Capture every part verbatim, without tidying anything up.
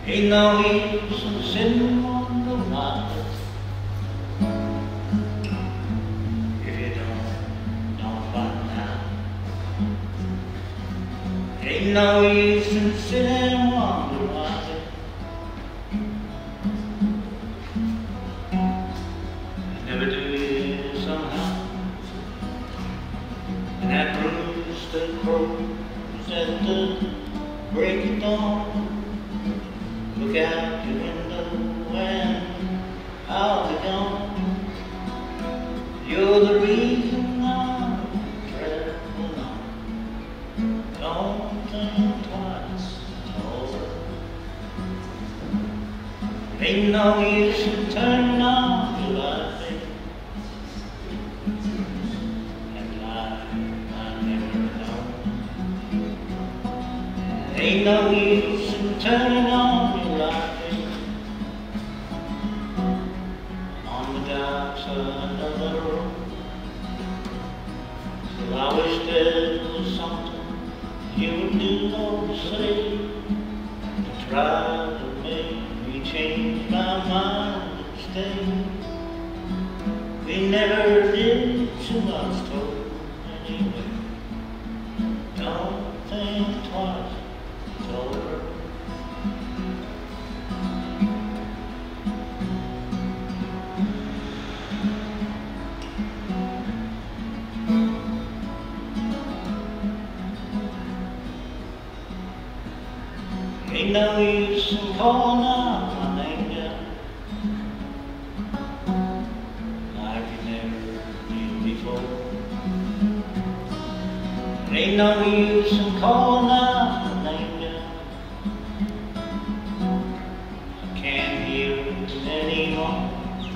Ain't no use in sitting on the water if you don't, don't find out. Ain't no use in sitting on the water. Never do it somehow. And that rooster crows at the break of dawn. Look out your window and I'll be gone. You're the reason I'm traveling on. Don't think twice, it's over. Ain't no use in turning on your light, baby. And life I never know. Ain't no use in turning on. Another road. So I wish there was something you would do or say to try to make me change my mind and stay. We never did, so I was told anyway. Don't think twice, it's over. Ain't no use in calling out my name down like you never did before. Ain't no use in calling out my name down. I can't hear it anymore.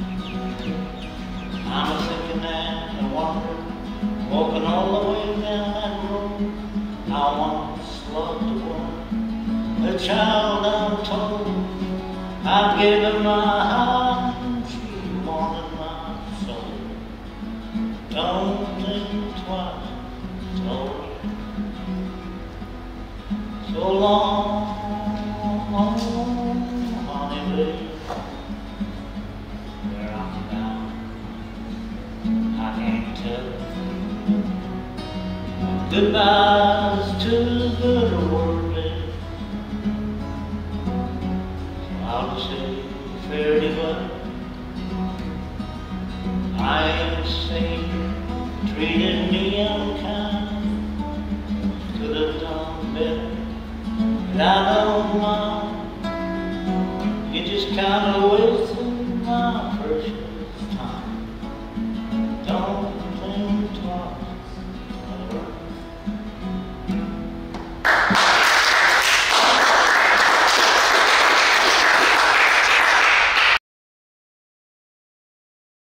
I'm a thinking and I wonder, walking all the way down that road. I once loved a woman, a child I'm told. I've given my heart and she wanted my soul. Don't think twice, it's over. So long, honey baby, where I'm bound, I can't tell. Goodbyes to the good world, baby. I'll just say fare thee well. I ain't saying you treated me unkind, could have done better, but I don't mind. You just kinda